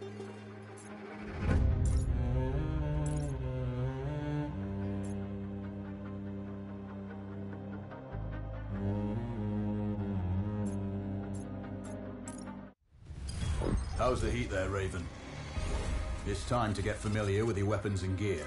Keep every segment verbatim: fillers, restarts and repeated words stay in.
How's the heat there, Raven? It's time to get familiar with your weapons and gear.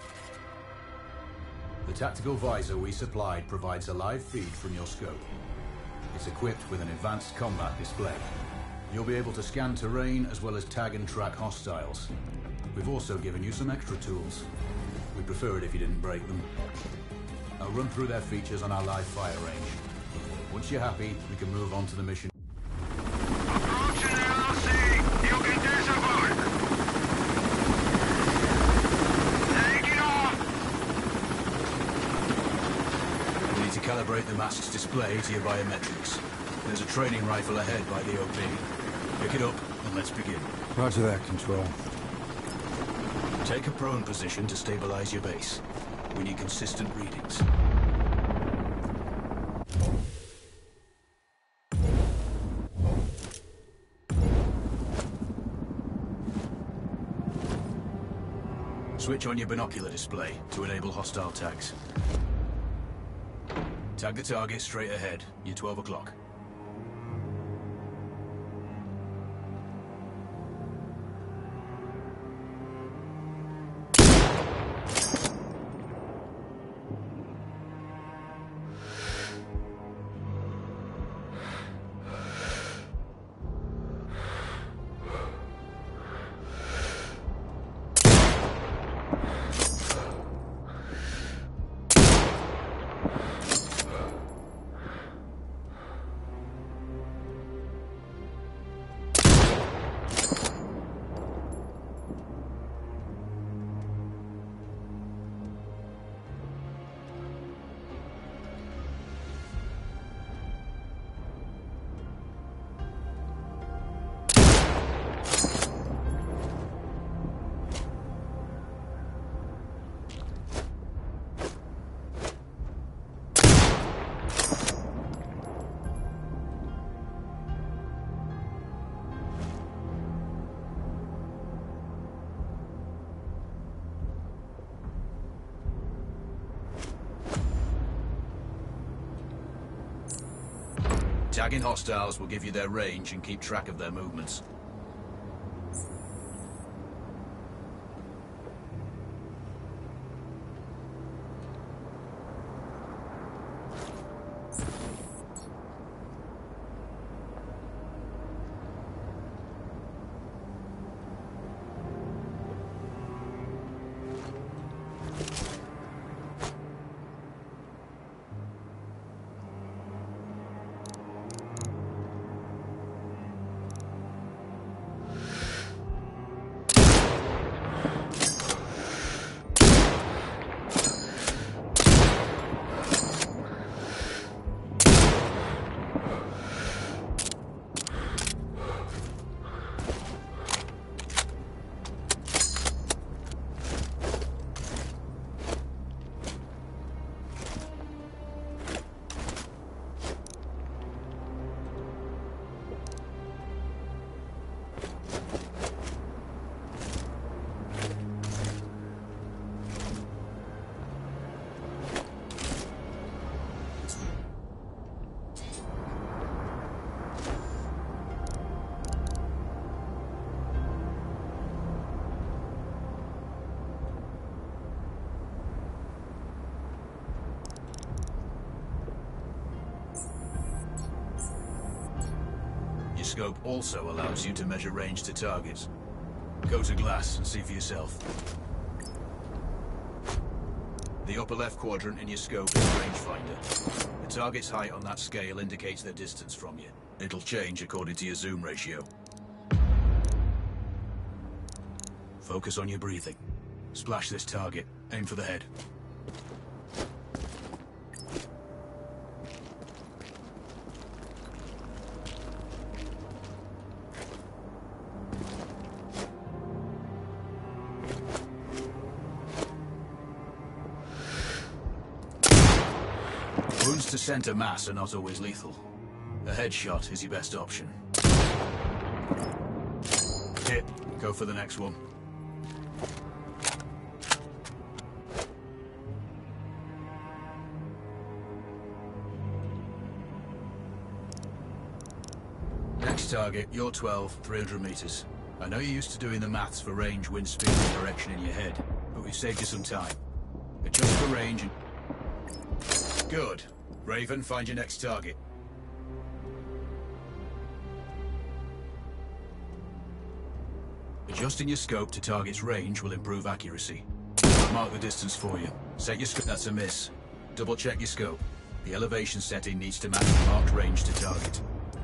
The tactical visor we supplied provides a live feed from your scope. It's equipped with an advanced combat display. You'll be able to scan terrain as well as tag and track hostiles. We've also given you some extra tools. We'd prefer it if you didn't break them. I'll run through their features on our live fire range. Once you're happy, we can move on to the mission. Approaching L L C! You can disembark! Taking off! We need to calibrate the mask's display to your biometrics. There's a training rifle ahead by the O P. Pick it up and let's begin. Roger that, Control. Take a prone position to stabilize your base. We need consistent readings. Switch on your binocular display to enable hostile tags. Tag the target straight ahead. You're twelve o'clock. Tagging hostiles will give you their range and keep track of their movements. Scope also allows you to measure range to targets. Go to glass and see for yourself. The upper left quadrant in your scope is rangefinder. The target's height on that scale indicates their distance from you. It'll change according to your zoom ratio. Focus on your breathing. Splash this target. Aim for the head. Wounds to center mass are not always lethal. A headshot is your best option. Hit. Go for the next one. Next target, you're twelve, three hundred meters. I know you're used to doing the maths for range, wind speed, and direction in your head, but we've saved you some time. Adjust for range and... Good. Raven, find your next target. Adjusting your scope to target's range will improve accuracy. I'll mark the distance for you. Set your scope. That's a miss. Double check your scope. The elevation setting needs to match the marked range to target.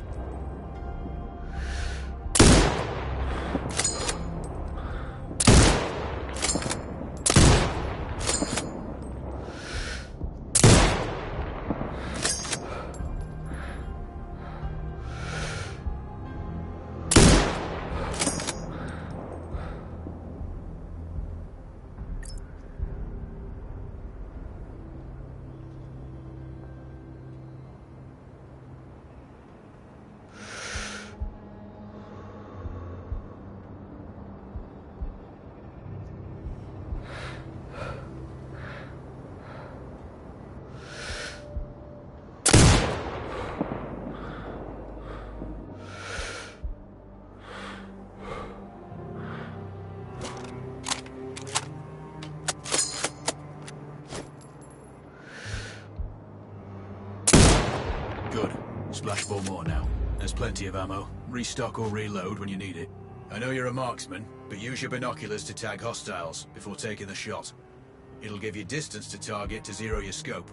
Good. Splash four more now. There's plenty of ammo. Restock or reload when you need it. I know you're a marksman, but use your binoculars to tag hostiles before taking the shot. It'll give you distance to target to zero your scope.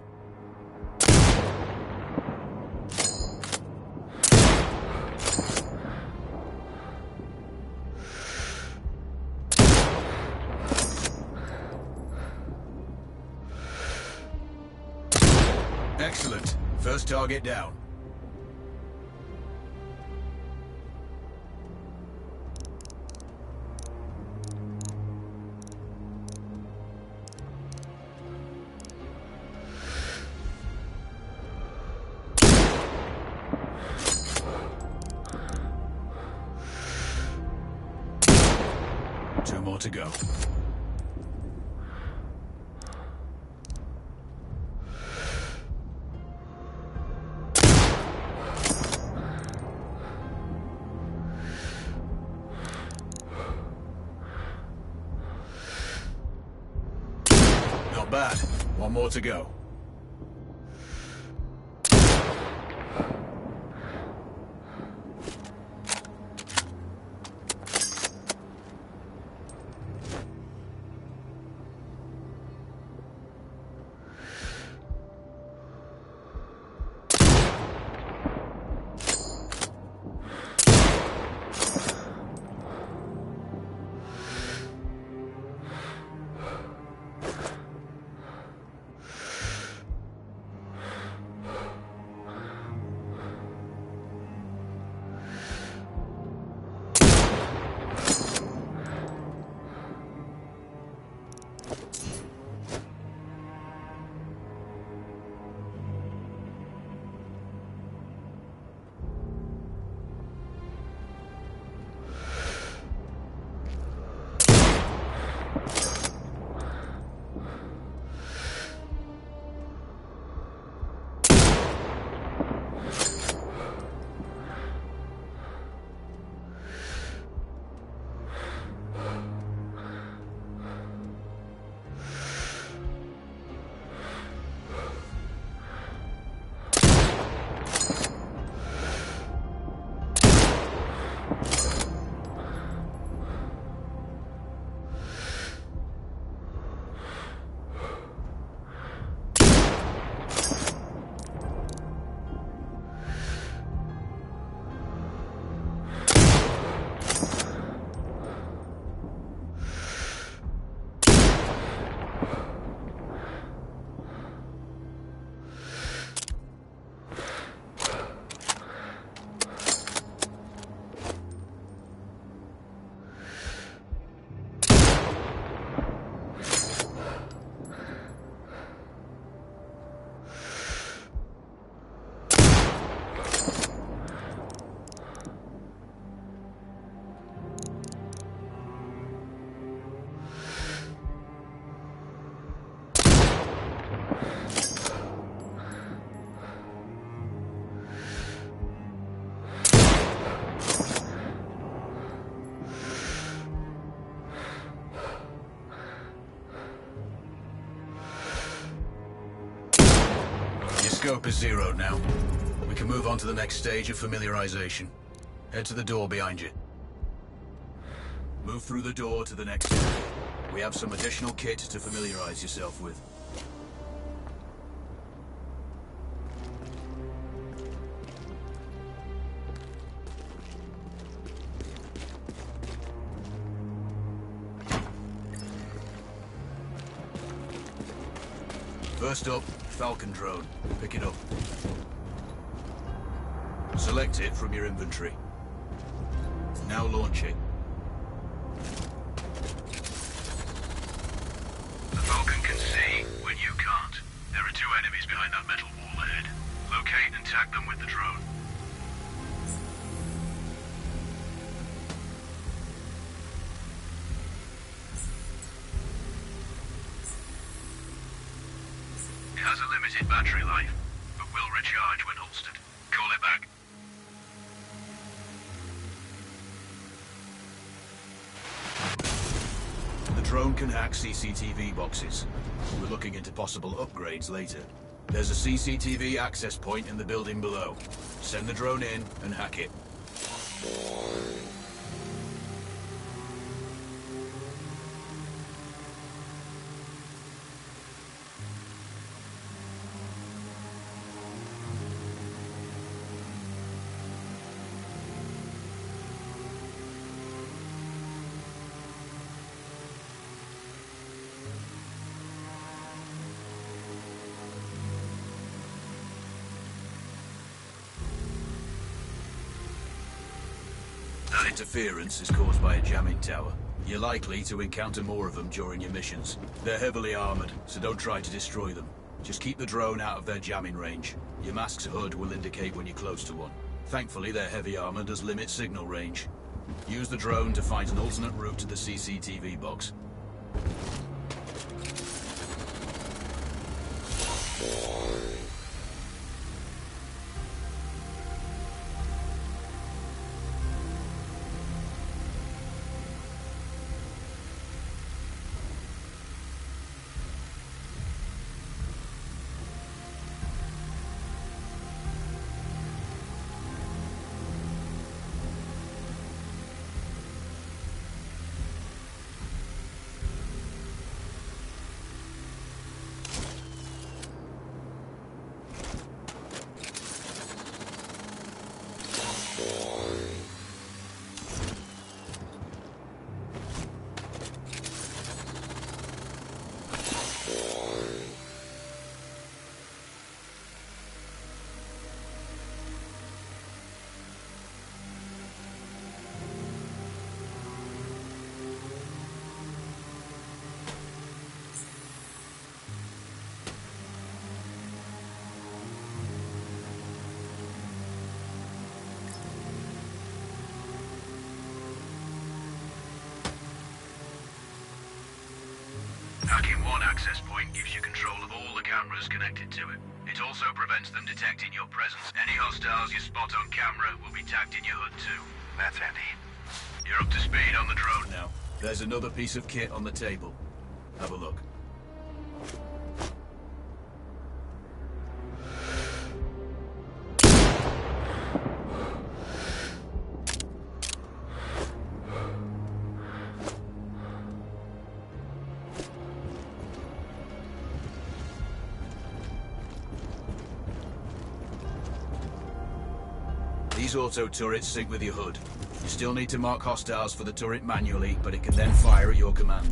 Excellent. First target down. Two more to go. Not bad. One more to go. scope is zeroed now. We can move on to the next stage of familiarization. Head to the door behind you. Move through the door to the next area. We have some additional kit to familiarize yourself with. First up, Falcon drone. Pick it up. Select it from your inventory. Now launch it. The Falcon can see when you can't. There are two enemies behind that metal wall ahead. Locate and tag them with the drone. It has a limited battery life, but will recharge when holstered. Call it back. The drone can hack C C T V boxes. We're looking into possible upgrades later. There's a C C T V access point in the building below. Send the drone in and hack it. That interference is caused by a jamming tower. You're likely to encounter more of them during your missions. They're heavily armored, so don't try to destroy them. Just keep the drone out of their jamming range. Your mask's hood will indicate when you're close to one. Thankfully, their heavy armor does limit signal range. Use the drone to find an alternate route to the C C T V box. Hacking one access point gives you control of all the cameras connected to it. It also prevents them detecting your presence. Any hostiles you spot on camera will be tagged in your hood too. That's handy. You're up to speed on the drone now. There's another piece of kit on the table. Have a look. These auto turrets sync with your hood. You still need to mark hostiles for the turret manually, but it can then fire at your command.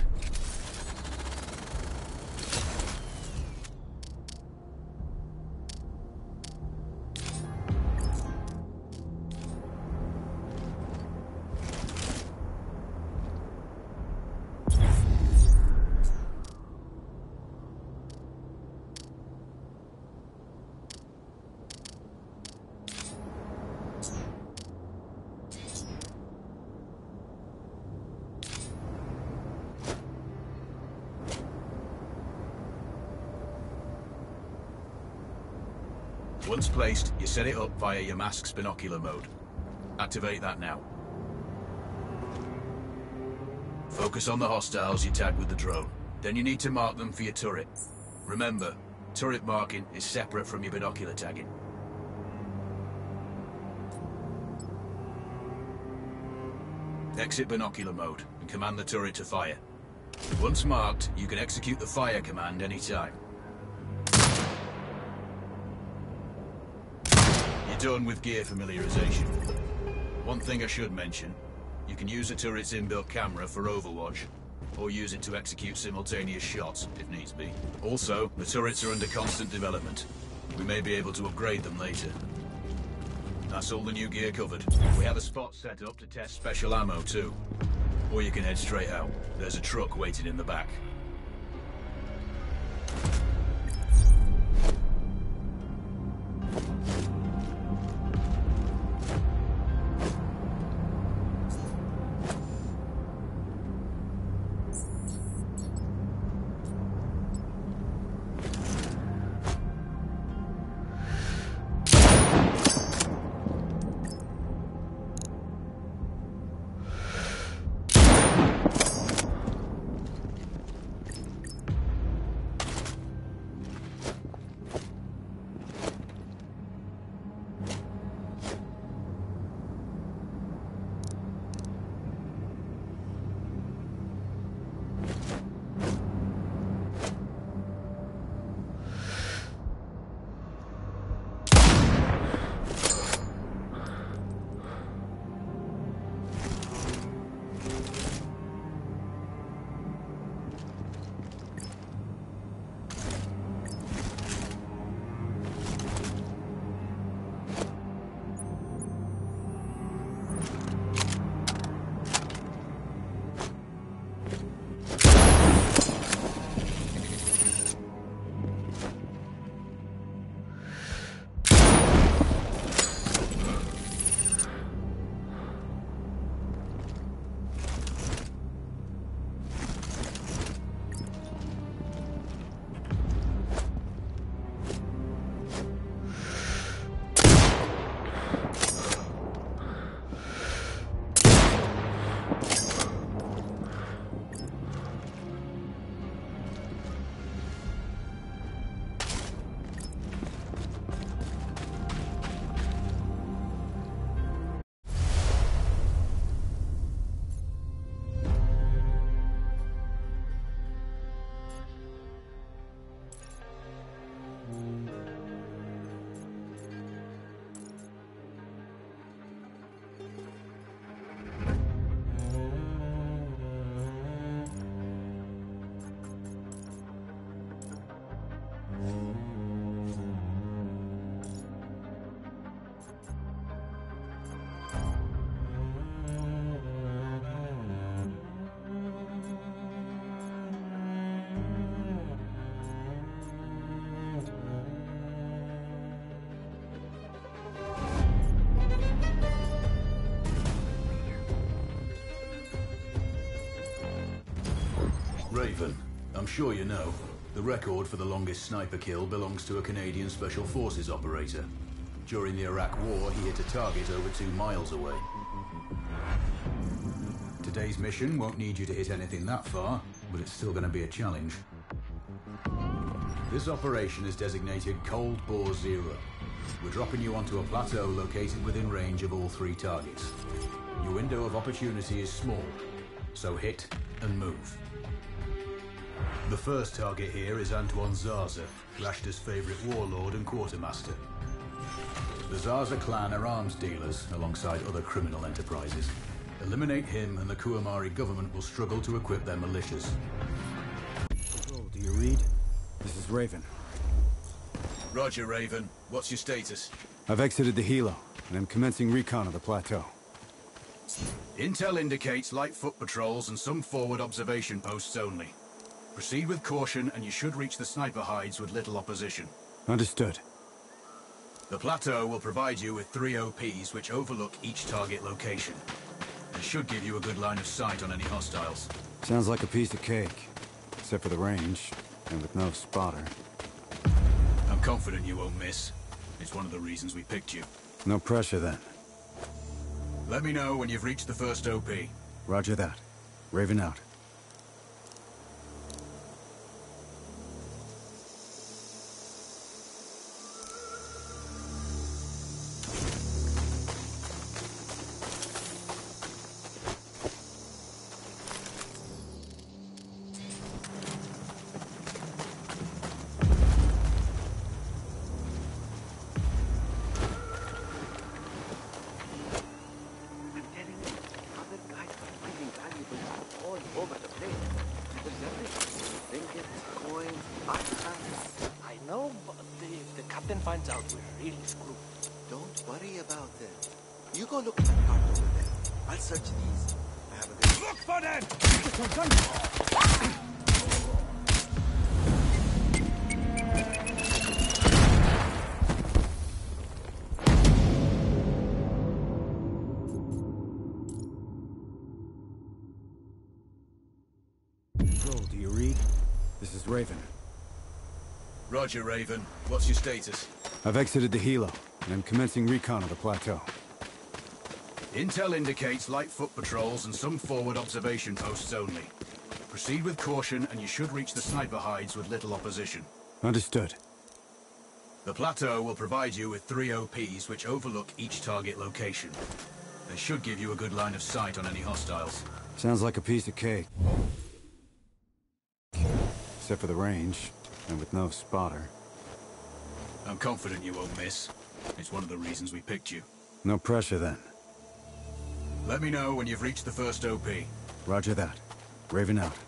Once placed, you set it up via your mask's binocular mode. Activate that now. Focus on the hostiles you tag with the drone. Then you need to mark them for your turret. Remember, Turret marking is separate from your binocular tagging. Exit binocular mode and command the turret to fire. Once marked, you can execute the fire command anytime. You're done with gear familiarization. One thing I should mention, you can use the turret's inbuilt camera for overwatch, or use it to execute simultaneous shots, if needs be. Also, the turrets are under constant development. We may be able to upgrade them later. That's all the new gear covered. We have a spot set up to test special ammo, too. Or you can head straight out. There's a truck waiting in the back. Raven, I'm sure you know, the record for the longest sniper kill belongs to a Canadian Special Forces operator. During the Iraq War, he hit a target over two miles away. Today's mission won't need you to hit anything that far, but it's still going to be a challenge. This operation is designated Cold Bore Zero. We're dropping you onto a plateau located within range of all three targets. Your window of opportunity is small, so hit and move. The first target here is Antoine Zaza, Rashta's favorite warlord and quartermaster. The Zaza clan are arms dealers alongside other criminal enterprises. Eliminate him and the Kuamari government will struggle to equip their militias. Oh, do you read? This is Raven. Roger, Raven. What's your status? I've exited the Hilo, and I'm commencing recon of the plateau. Intel indicates light foot patrols and some forward observation posts only. Proceed with caution and you should reach the sniper hides with little opposition. Understood. The plateau will provide you with three O Ps which overlook each target location. This should give you a good line of sight on any hostiles. Sounds like a piece of cake. Except for the range, and with no spotter. I'm confident you won't miss. It's one of the reasons we picked you. No pressure then. Let me know when you've reached the first O P. Roger that. Raven out. then finds out we're really screwed. Don't worry about them. You go look at that cart over there. I'll search these. I have a good... Look for them! Control, do you read? This is Raven. Roger, Raven. What's your status? I've exited the helo, and I'm commencing recon of the plateau. Intel indicates light foot patrols and some forward observation posts only. Proceed with caution, and you should reach the sniper hides with little opposition. Understood. The plateau will provide you with three O Ps which overlook each target location. They should give you a good line of sight on any hostiles. Sounds like a piece of cake. Except for the range, and with no spotter. I'm confident you won't miss. It's one of the reasons we picked you. No pressure, then. Let me know when you've reached the first O P. Roger that. Raven out.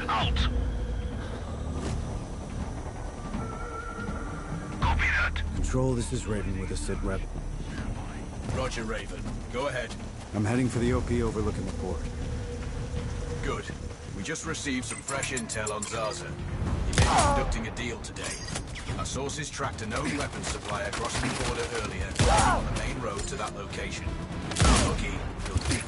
Out. Copy that. Control, this is Raven with a sit rep. Roger, Raven. Go ahead. I'm heading for the O P overlooking the port. Good. We just received some fresh intel on Zaza. He may be conducting a deal today. Our sources tracked a known weapons supplier crossing the border earlier on the main road to that location. If you're lucky, you'll...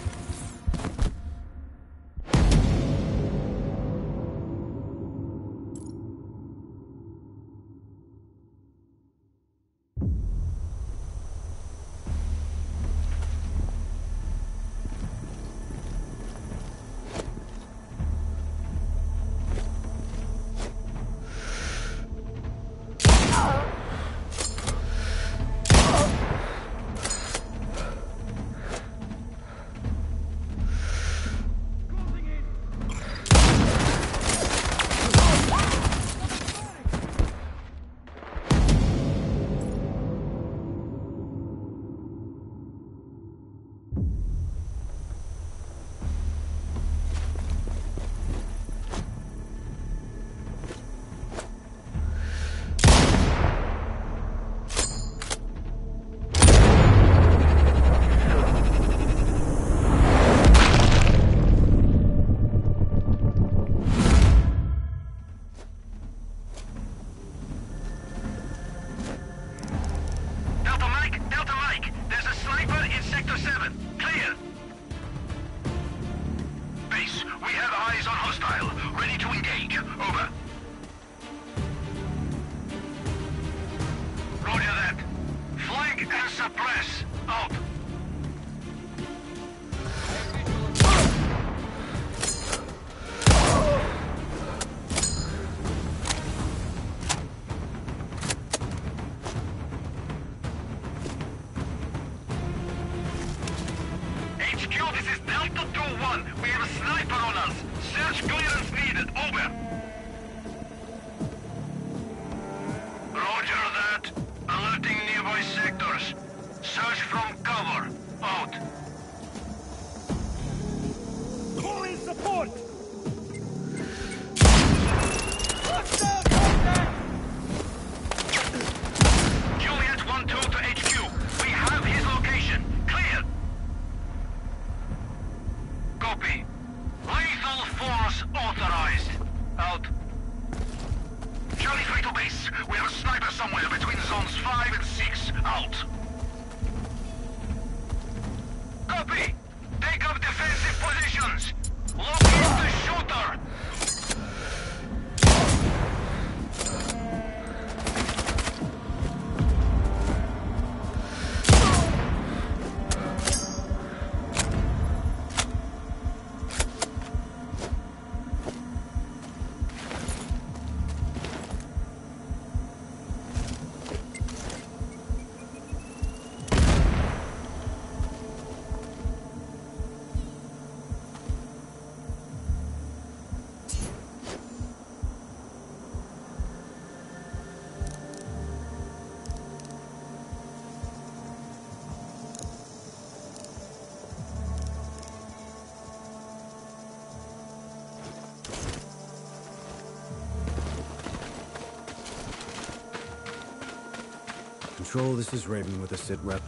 Control, this is Raven with a sit rep.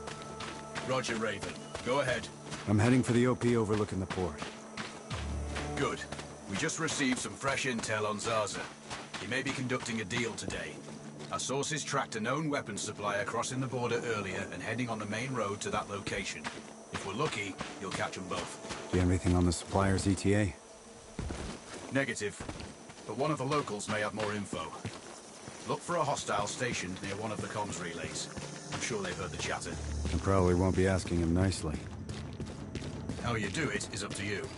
Roger, Raven. Go ahead. I'm heading for the O P overlooking the port. Good. We just received some fresh intel on Zaza. He may be conducting a deal today. Our sources tracked a known weapons supplier crossing the border earlier and heading on the main road to that location. If we're lucky, you'll catch them both. Do you have anything on the supplier's E T A? Negative. But one of the locals may have more info. Look for a hostile stationed near one of the comms relays. I'm sure they've heard the chatter. I probably won't be asking him nicely. How you do it is up to you.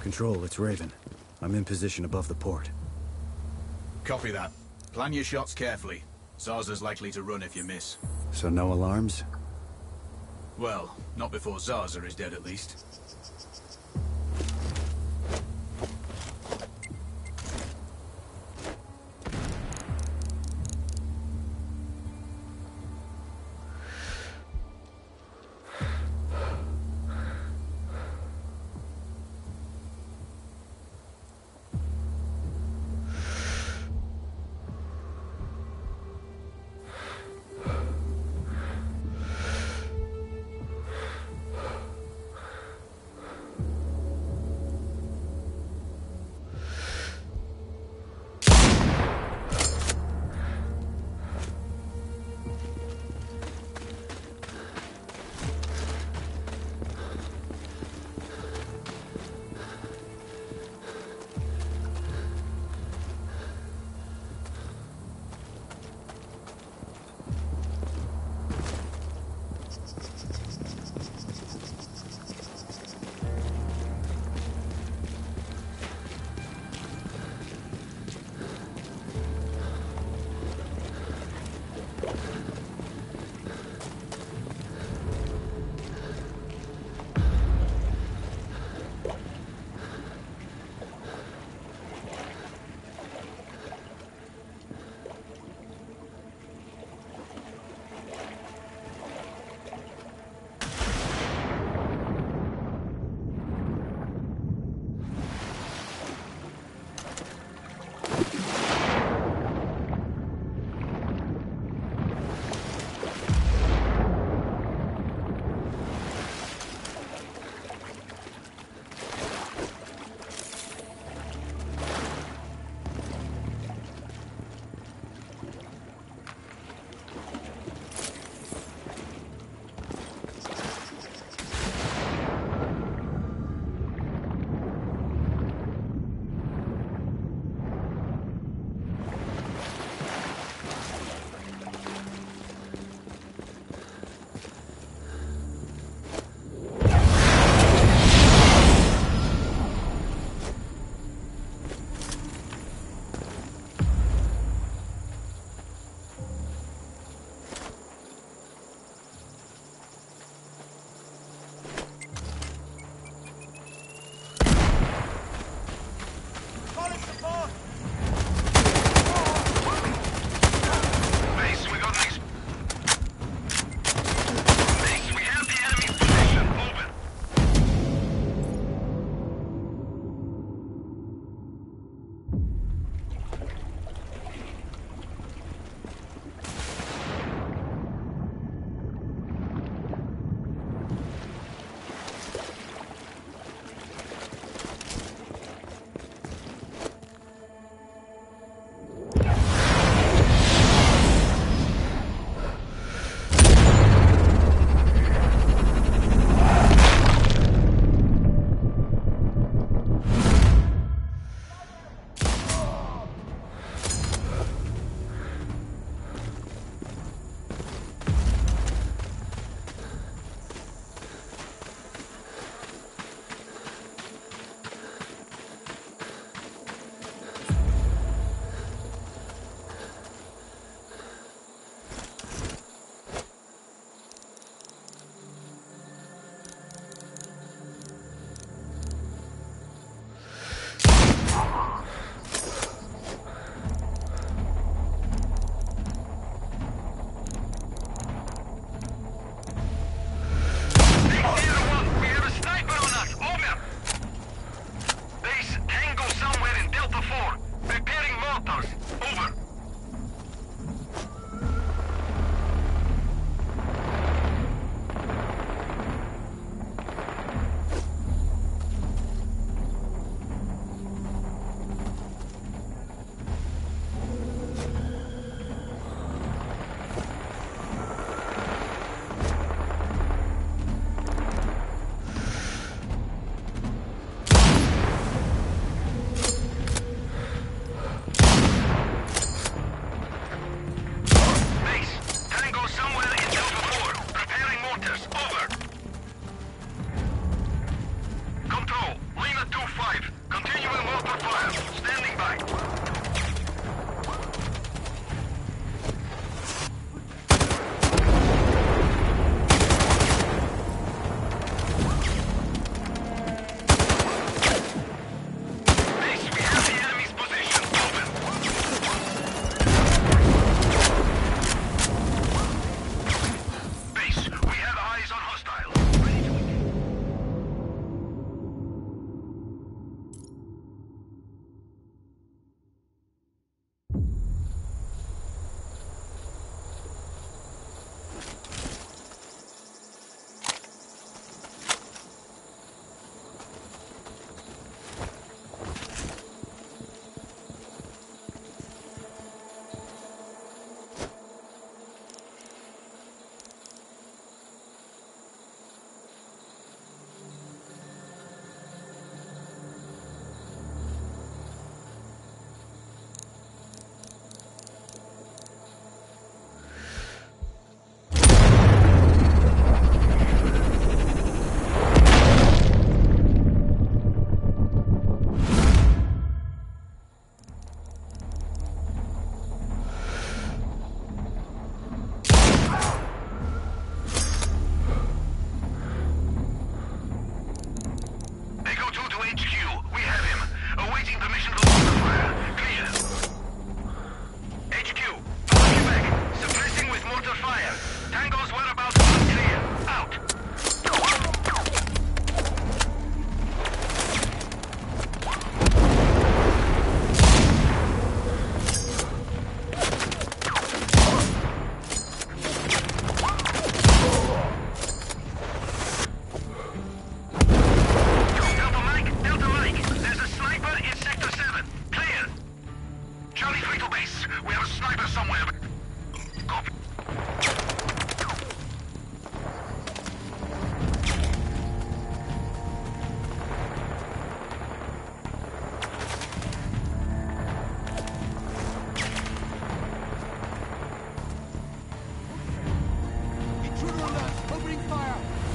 Control, it's Raven. I'm in position above the port. Copy that. Plan your shots carefully. Zaza's likely to run if you miss. So no alarms? Well, not before Zaza is dead at least. we have him. Awaiting permission for mortar fire. Clear. H Q, follow you back. Suppressing with mortar fire. Tango's whereabouts unclear. Out. Delta Mike, Delta Mike. There's a sniper in Sector seven. Clear. Charlie three to base. We have a sniper somewhere. Copy. Intruder alert! Opening fire!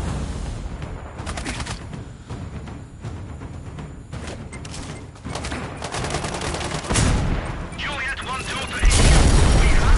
Juliet one two to H Q. We have...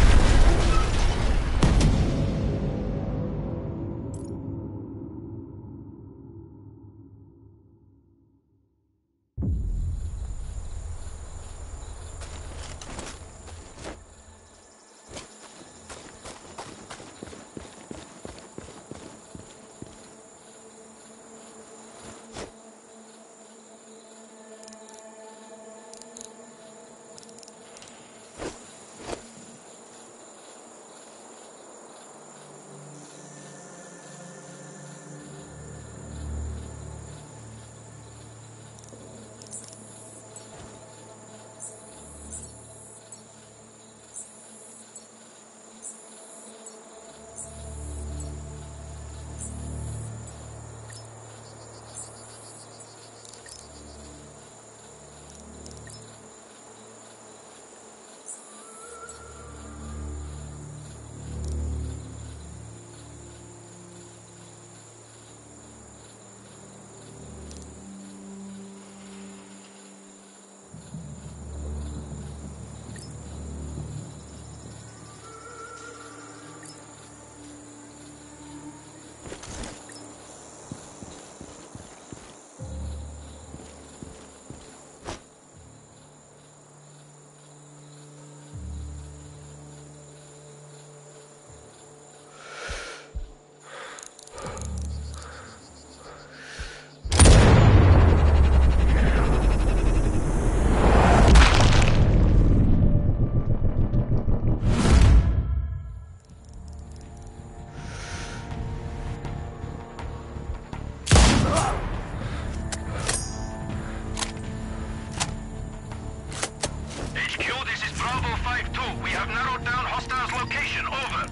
H Q, this is Bravo five two. We have narrowed down hostiles' location. Over.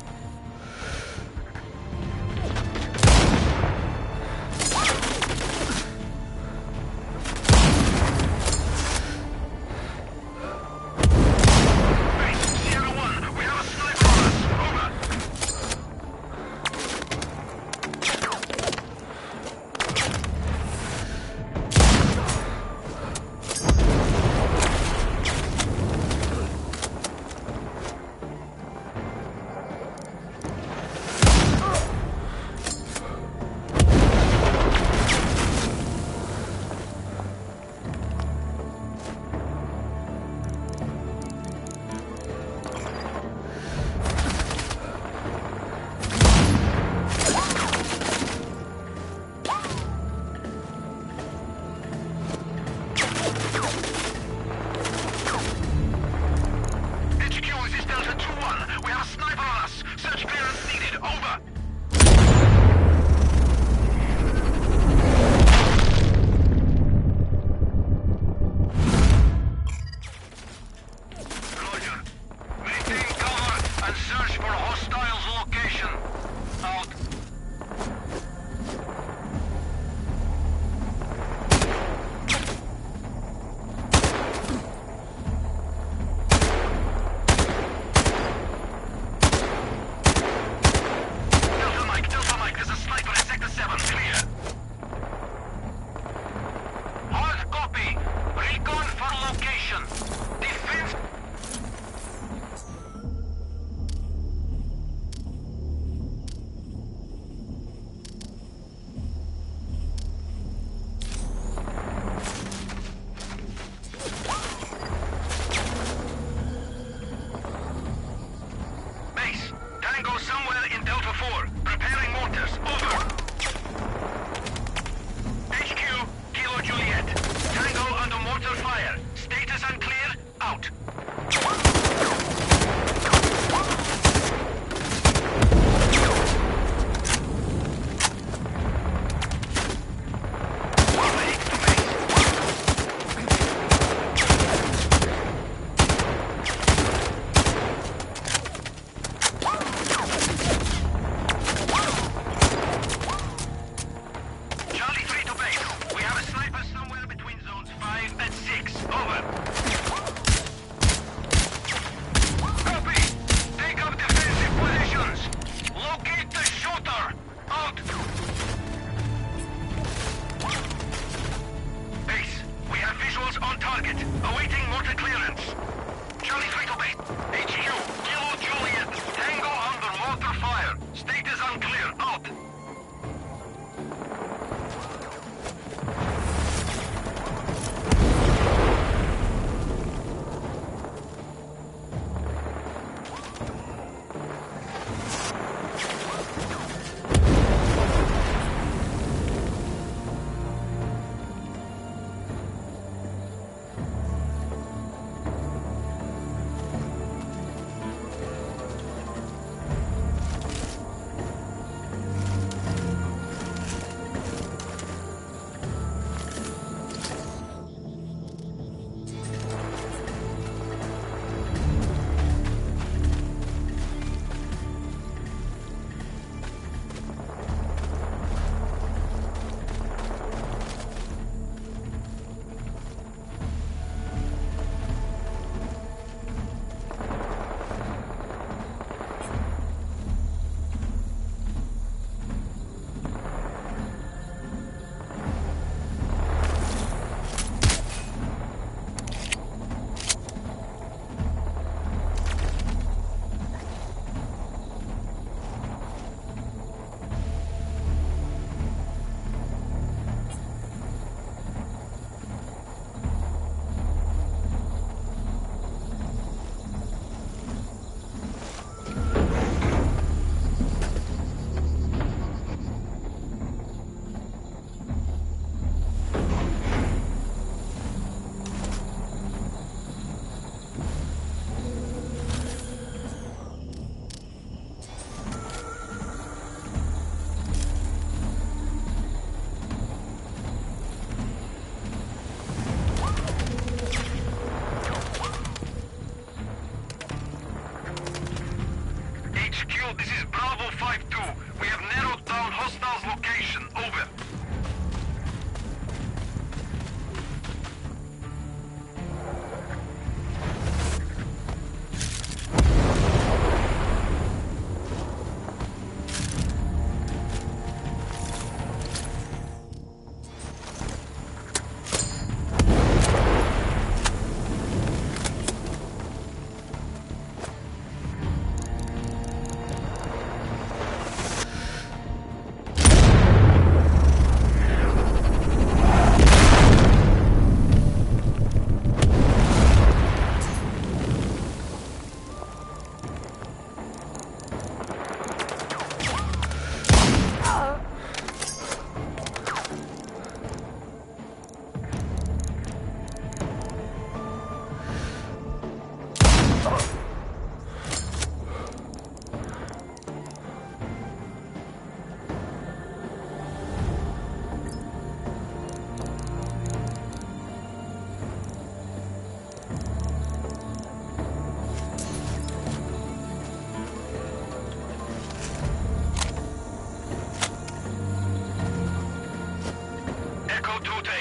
Base, Sierra one, we have a sniper on us. Over. H Q, this is Delta two one. We have a sniper on us. Search clearance needed. Over. Roger. Maintain cover and search for hostiles' location. Out. Delta Mike, Delta Mike, there's a sniper in Sector seven. Clear. Hard copy. Recon for location. Defense.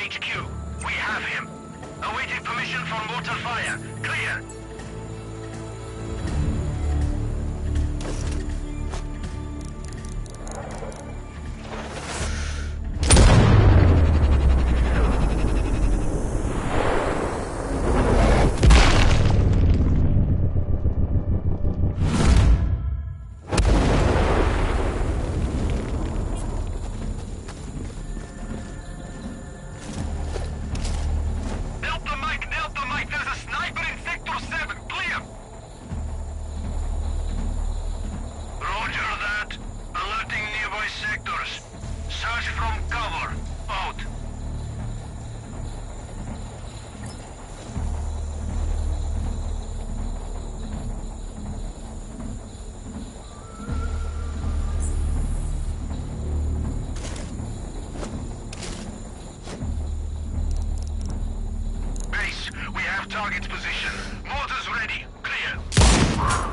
H Q. We have him. Awaiting permission for mortar fire. Clear. Target's position. Mortars ready. Clear.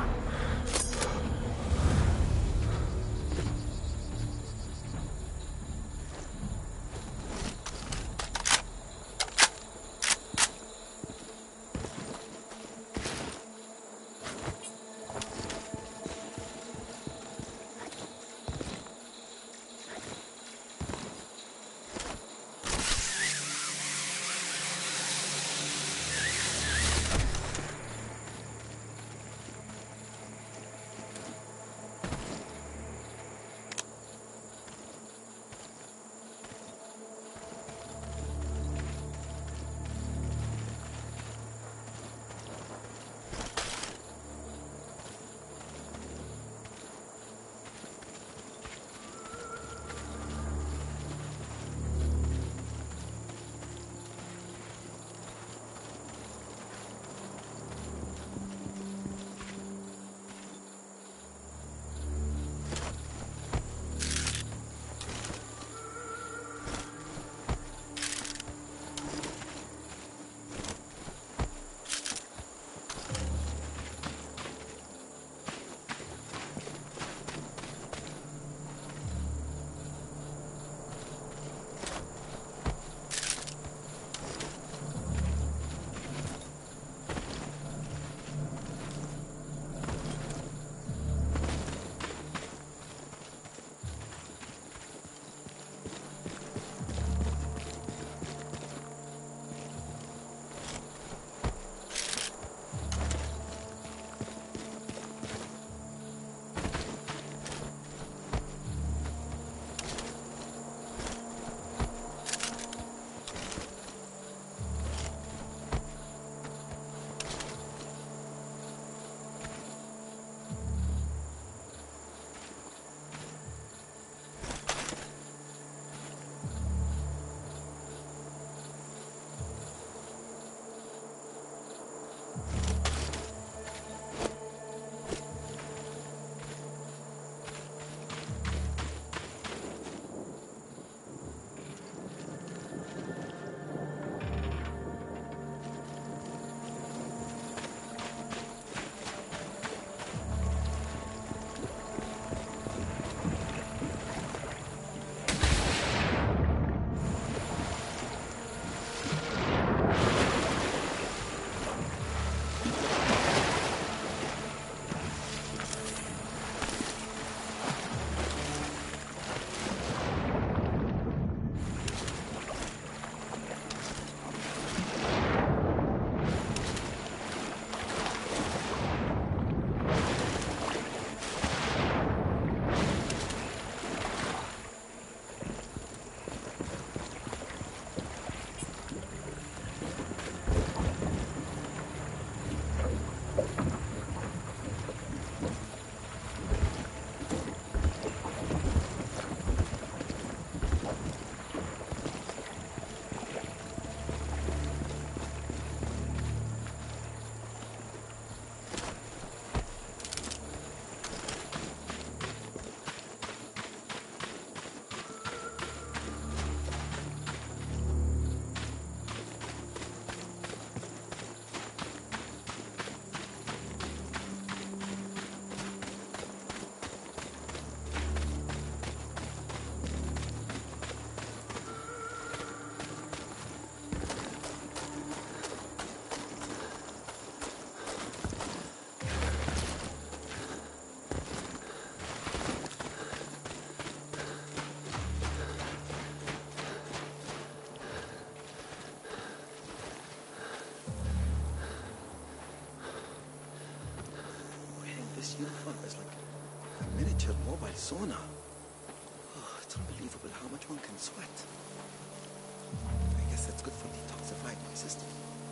Oh, it's like a miniature mobile sauna. Oh, it's unbelievable how much one can sweat. I guess that's good for detoxifying my system.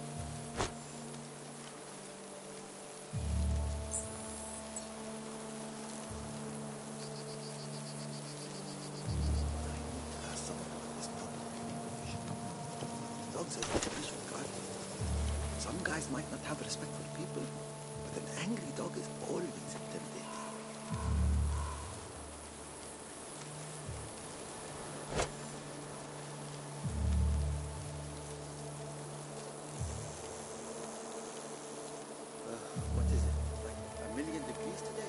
Dogs are artificial guardians. Some guys might not have respect for people, but an angry dog is always intimidating. Uh, what is it? Like a million degrees today?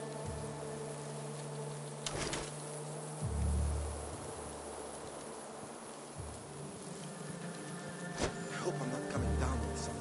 I hope I'm not coming down with something.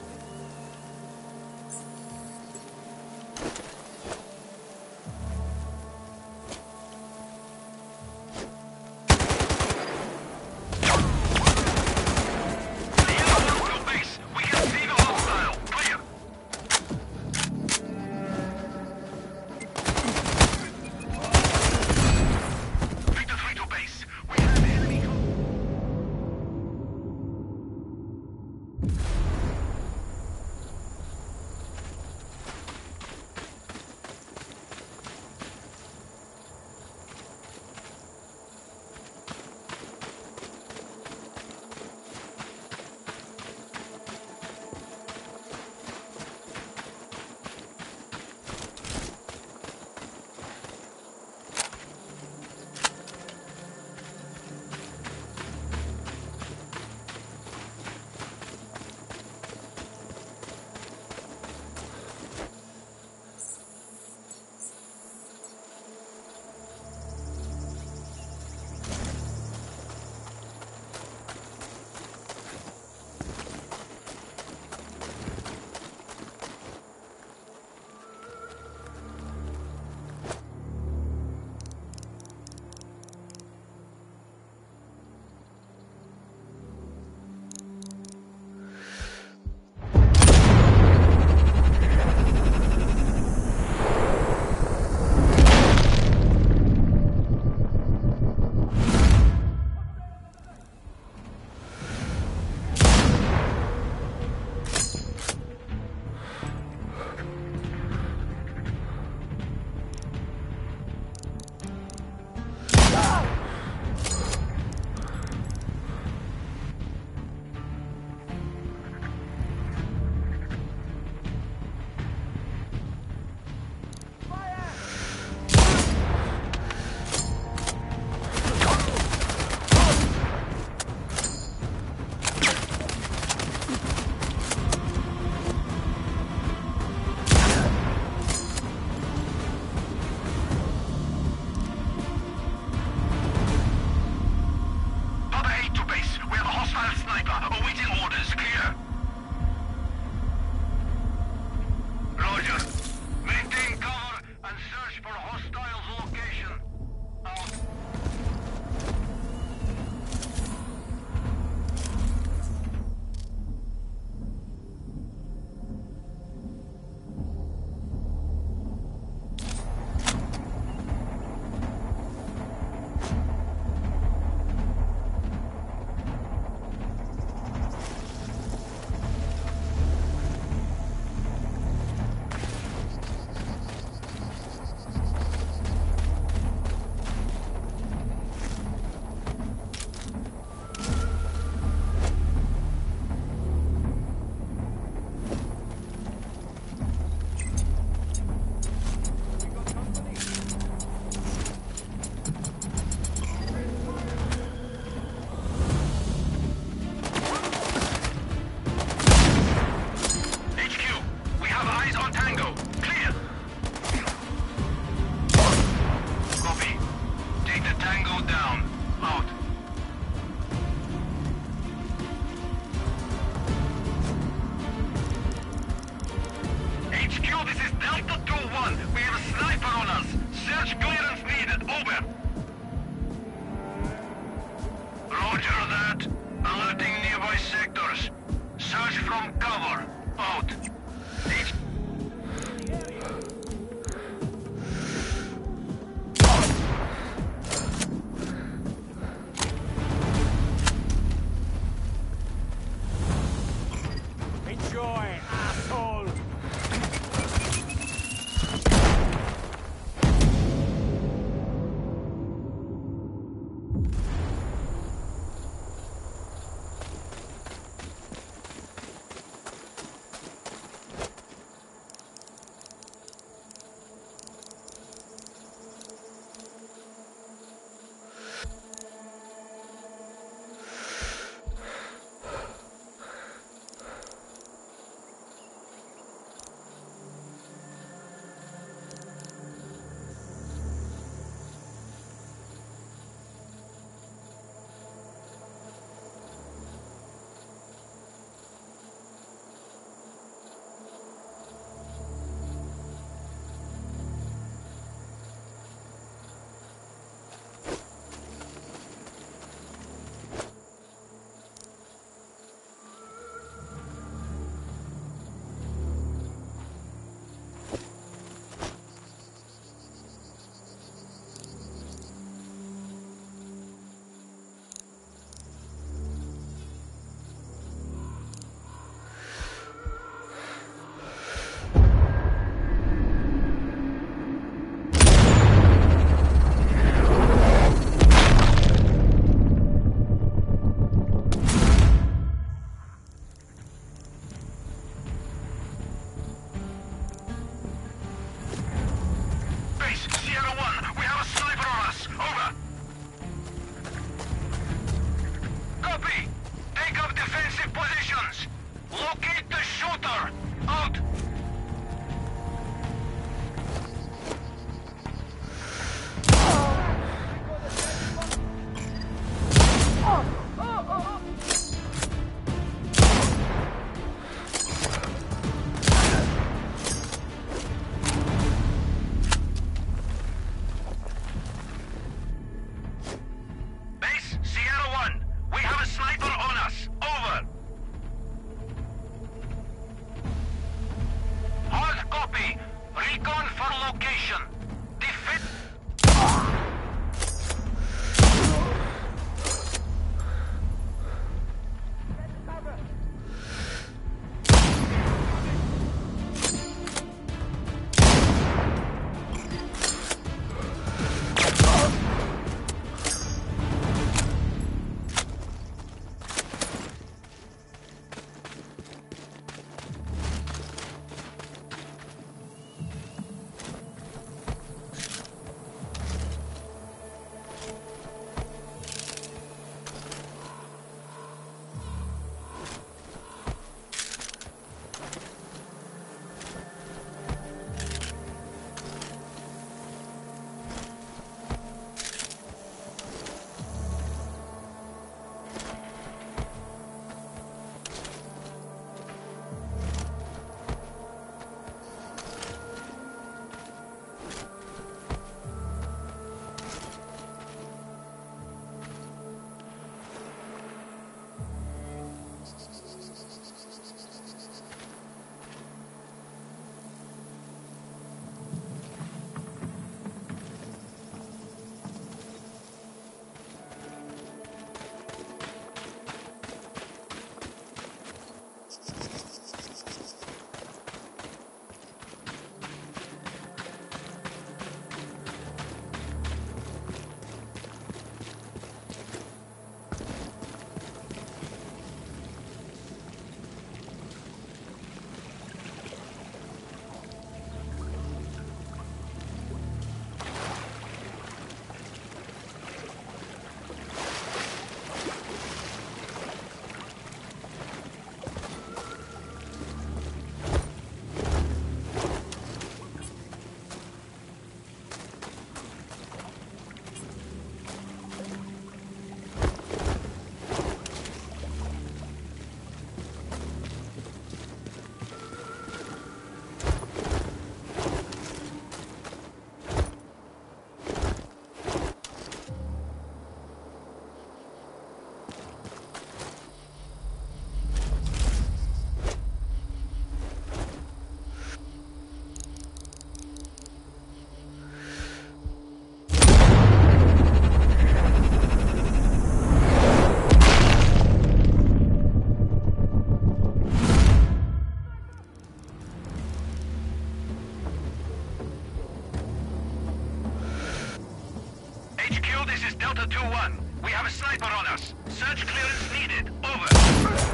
Delta two one. We have a sniper on us. Search clearance needed. Over.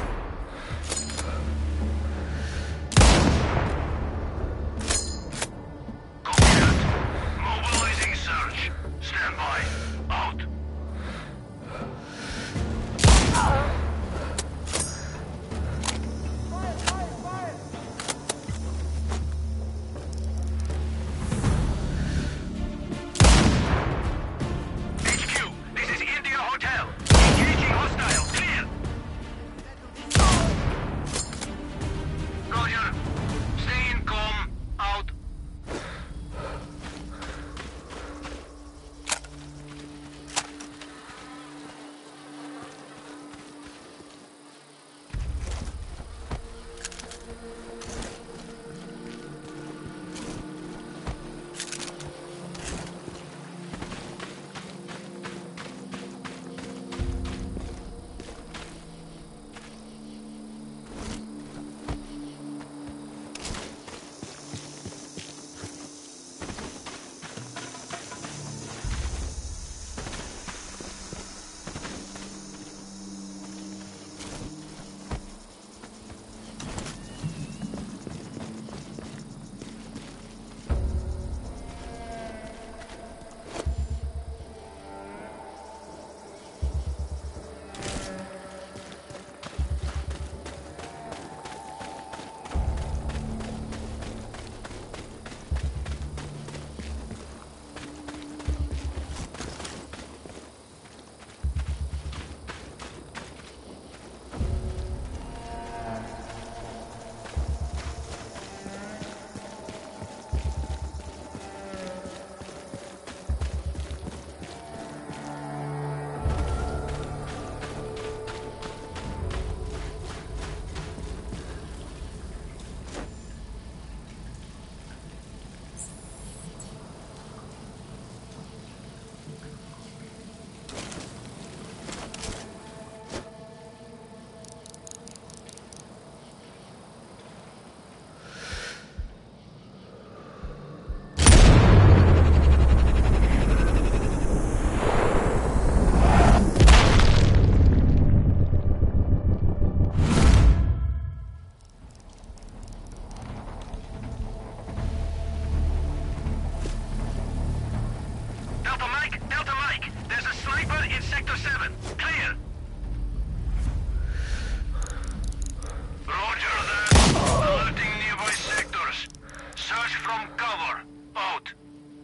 Mobilizing search. Stand by. Out. H Q, this is India Hotel. Engaging hostile. Clear. Roger. Stay in calm. Out. Delta Mike, Delta Mike, there's a sniper in Sector seven. Clear. Roger that. Alerting nearby sectors. Search from cover. Out.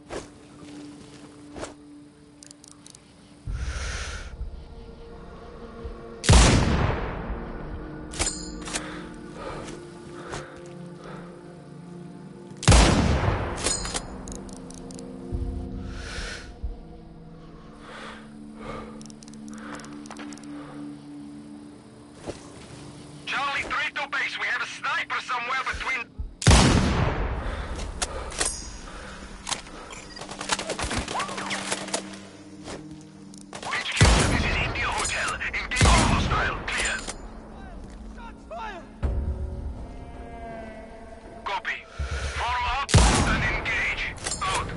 Charlie three to base. We have a sniper somewhere between... H Q, this is India Hotel. Engaging hostile. Clear. Copy. Form up and engage. Out.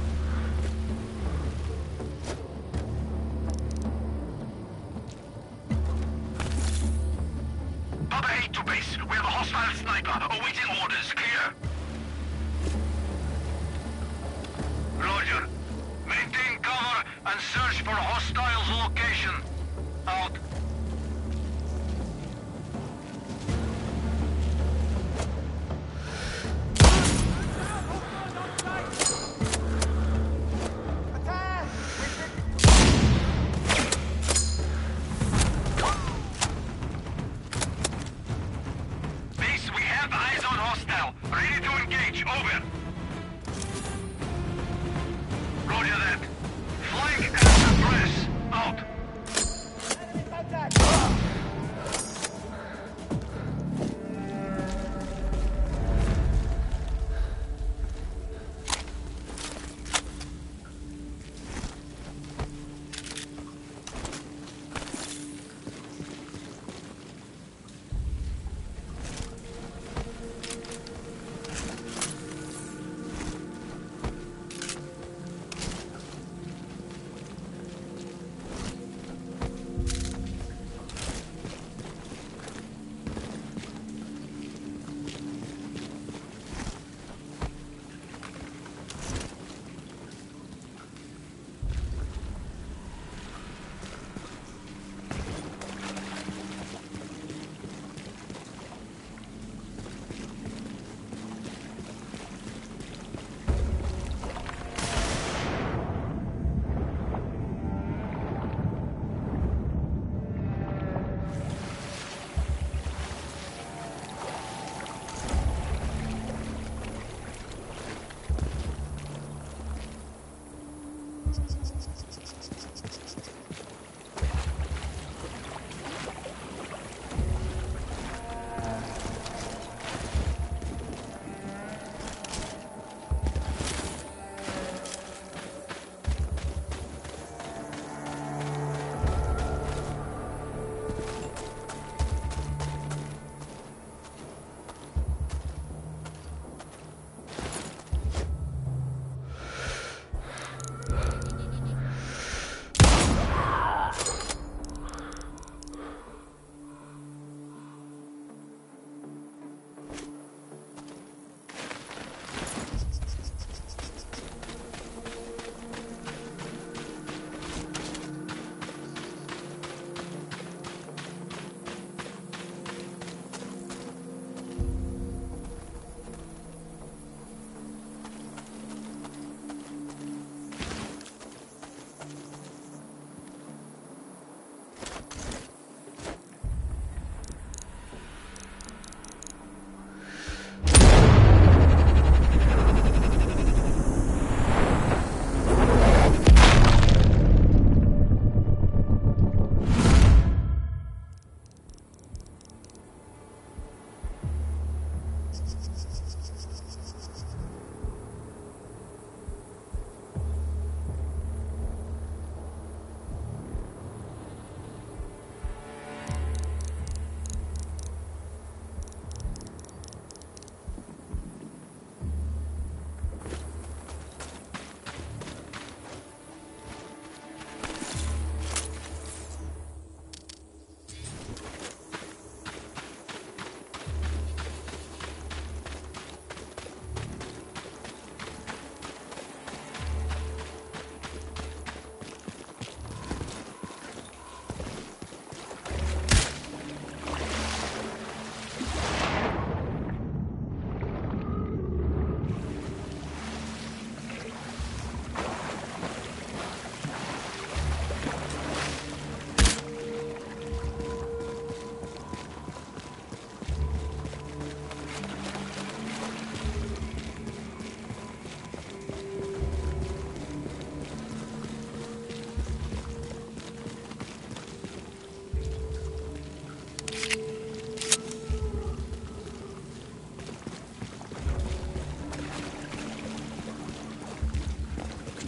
Papa eight to base. We have a hostile sniper awaiting orders. Clear. Roger. Maintain cover and search for hostiles' location. Out. Base, we have eyes on hostile. Ready to engage. Over. Roger that. Flank and suppress. Out.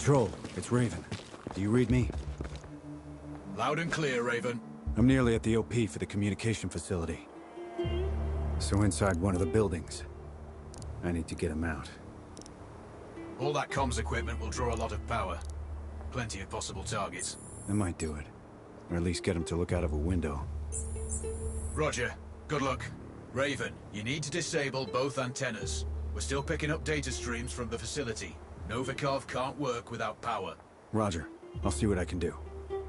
Control, it's Raven. Do you read me? Loud and clear, Raven. I'm nearly at the O P for the communication facility. So inside one of the buildings. I need to get him out. All that comms equipment will draw a lot of power. Plenty of possible targets. That might do it. Or at least get him to look out of a window. Roger. Good luck. Raven, you need to disable both antennas. We're still picking up data streams from the facility. Novikov can't work without power. Roger. I'll see what I can do.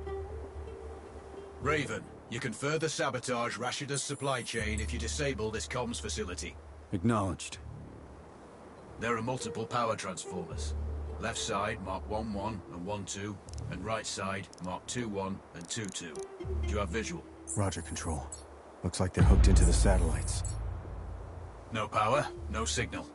Raven, you can further sabotage Rashida's supply chain if you disable this comms facility. Acknowledged. There are multiple power transformers. Left side, mark one one and one two, and right side, mark two one and two two. Do you have visual? Roger, Control. Looks like they're hooked into the satellites. No power, no signal.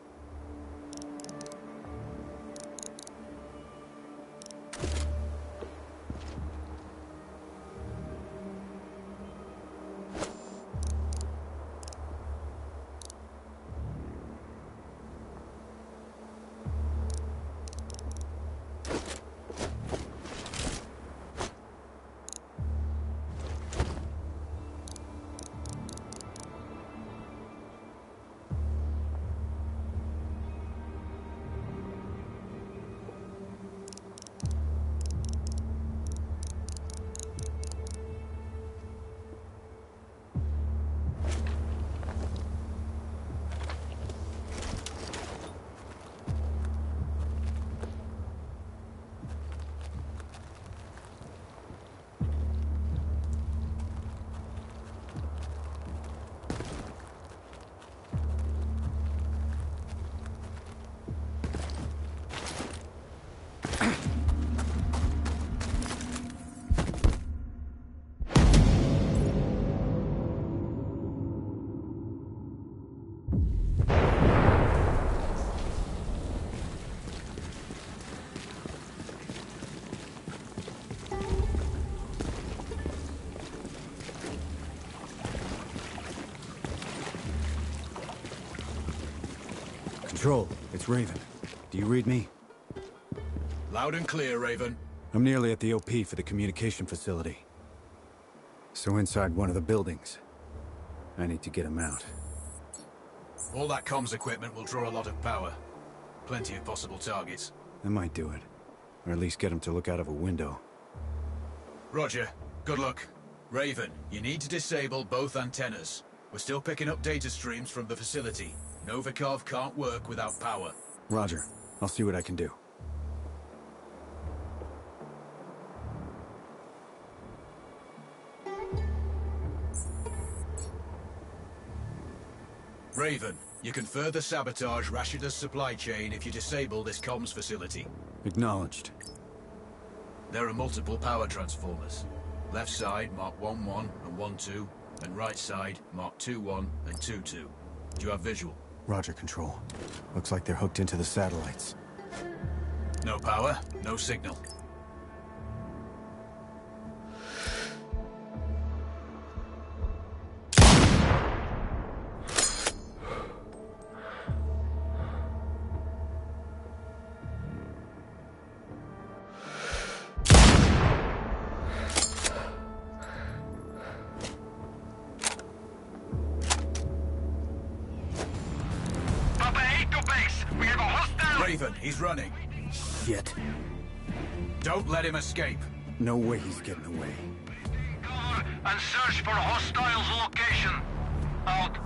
Control, it's Raven. Do you read me? Loud and clear, Raven. I'm nearly at the O P for the communication facility. So inside one of the buildings. I need to get him out. All that comms equipment will draw a lot of power. Plenty of possible targets. That might do it. Or at least get him to look out of a window. Roger. Good luck. Raven, you need to disable both antennas. We're still picking up data streams from the facility. Novikov can't work without power. Roger. I'll see what I can do. Raven, you can further sabotage Rashida's supply chain if you disable this comms facility. Acknowledged. There are multiple power transformers. Left side, mark one one and one two, and right side, mark two one and two two. Do you have visual? Roger, Control. Looks like they're hooked into the satellites. No power, no signal. Raven, he's running. Shit. Don't let him escape. No way he's getting away. Cover and search for hostiles location. Out.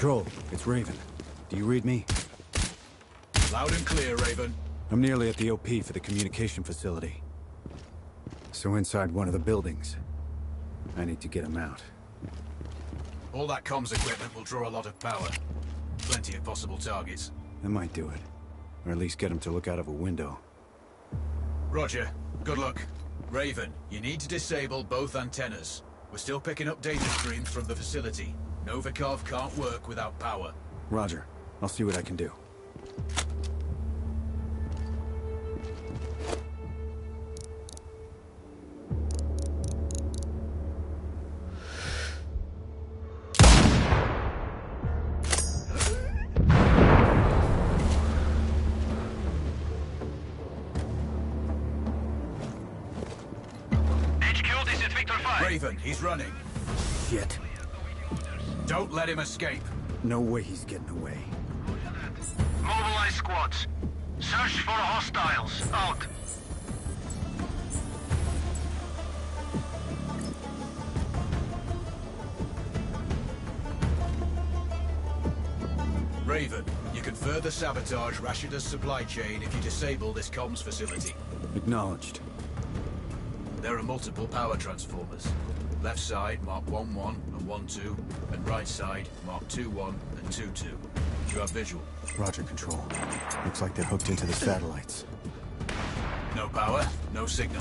Control, it's Raven. Do you read me? Loud and clear, Raven. I'm nearly at the O P for the communication facility. So inside one of the buildings. I need to get him out. All that comms equipment will draw a lot of power. Plenty of possible targets. That might do it. Or at least get him to look out of a window. Roger. Good luck. Raven, you need to disable both antennas. We're still picking up data streams from the facility. Novikov can't work without power. Roger. I'll see what I can do. Raven, he's running. Shit. Don't let him escape. No way he's getting away. Mobilize squads. Search for hostiles. Out. Raven, you can further sabotage Rashida's supply chain if you disable this comms facility. Acknowledged. There are multiple power transformers. Left side, mark one one and one two, and right side, mark two one and two two. You have visual. Roger, Control. Looks like they're hooked into the satellites. No power, no signal.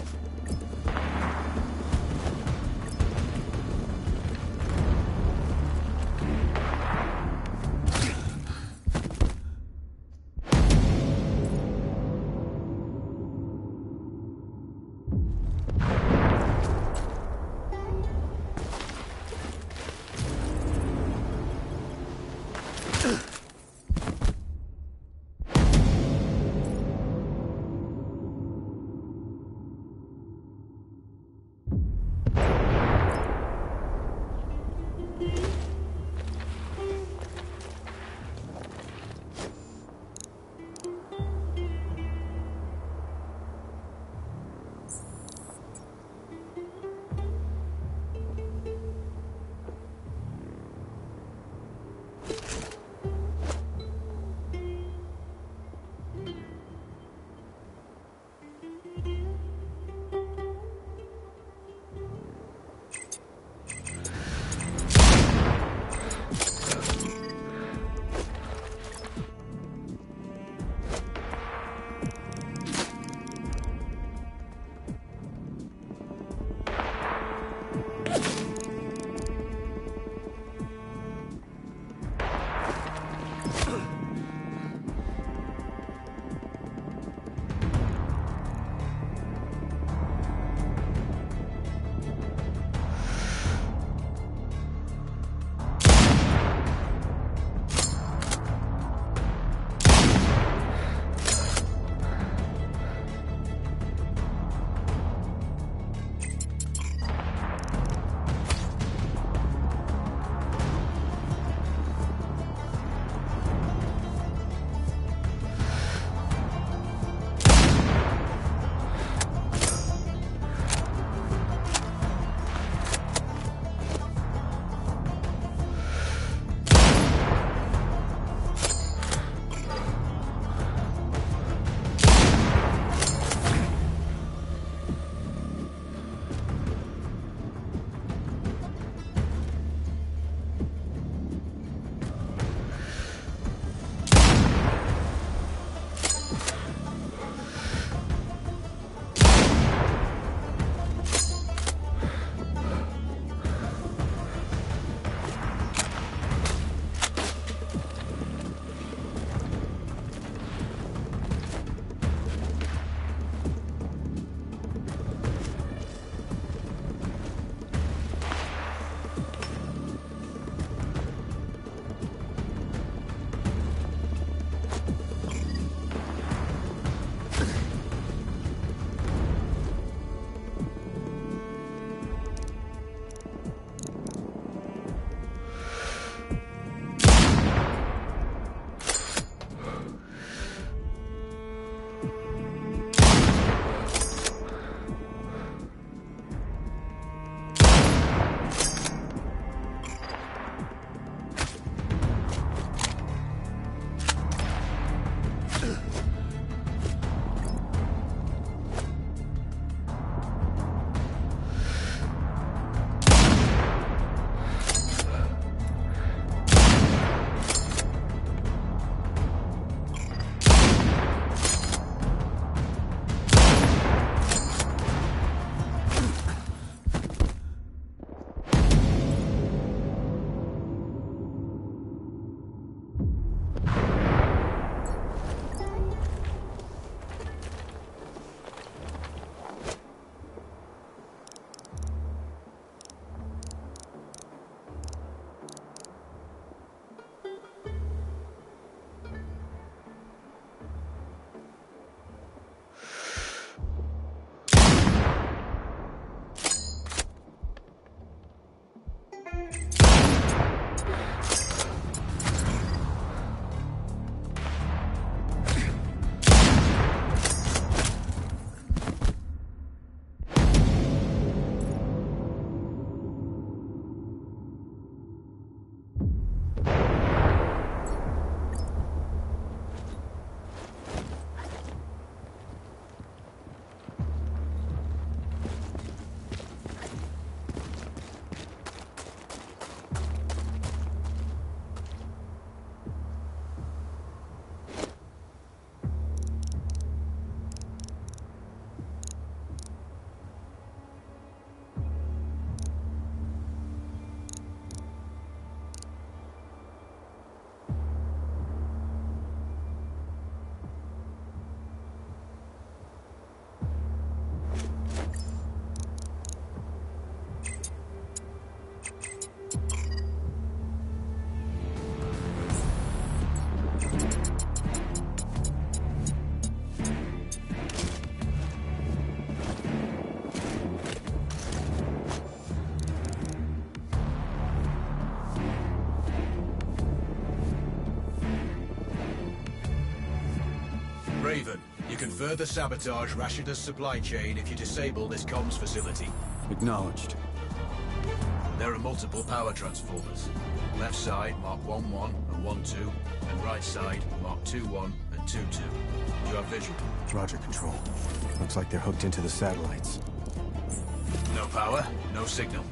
Raven, you can further sabotage Rashida's supply chain if you disable this comms facility. Acknowledged. There are multiple power transformers. Left side, mark one one and one two, and right side, mark two one and two two. You have visual. Roger, Control. Looks like they're hooked into the satellites. No power, no signal.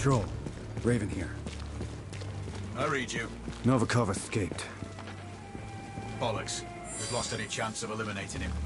Control. Raven here. I read you. Novikov escaped. Bollocks. We've lost any chance of eliminating him.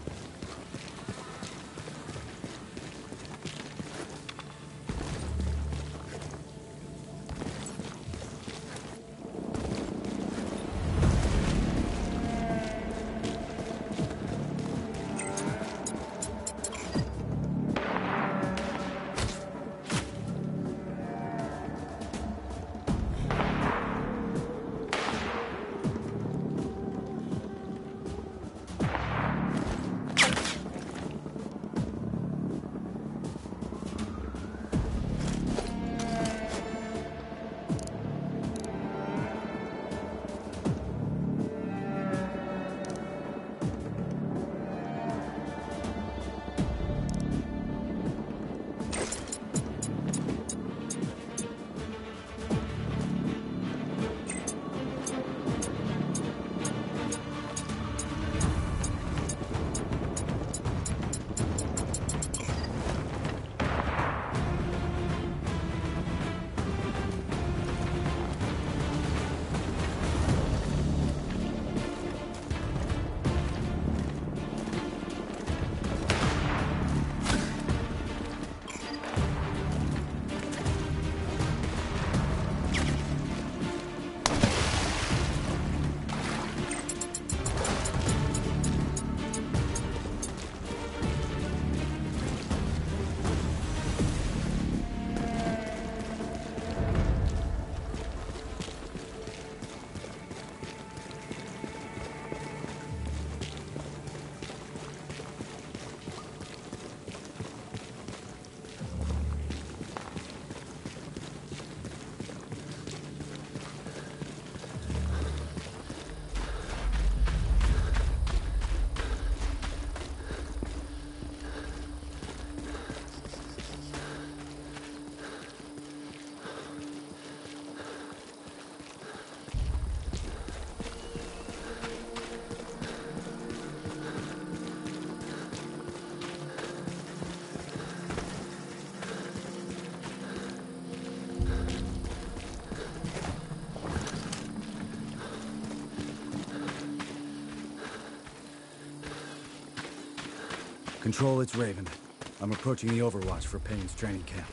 Control, it's Raven. I'm approaching the Overwatch for Payne's training camp.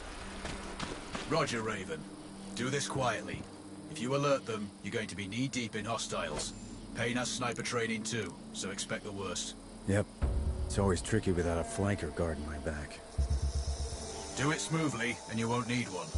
Roger, Raven. Do this quietly. If you alert them, you're going to be knee-deep in hostiles. Payne has sniper training too, so expect the worst. Yep. It's always tricky without a flanker guarding my back. Do it smoothly, and you won't need one.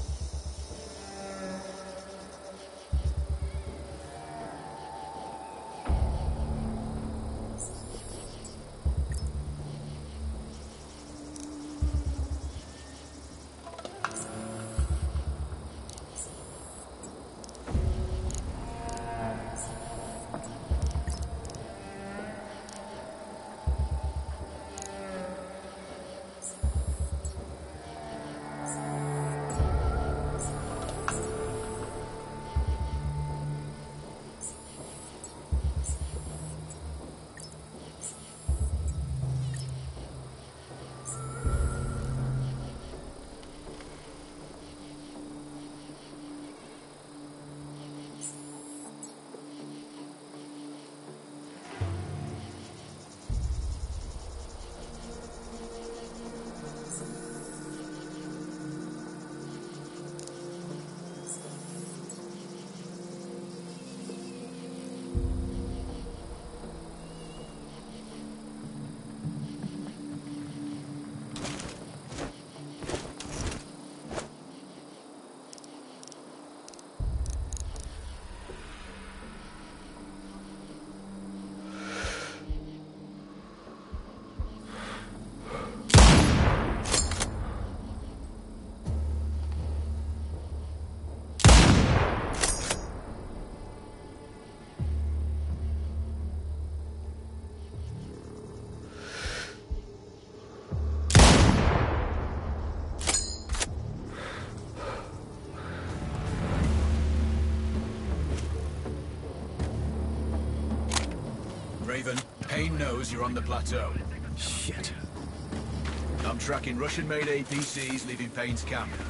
Raven, Payne knows you're on the plateau. Shit. I'm tracking Russian-made A P Cs leaving Payne's camp.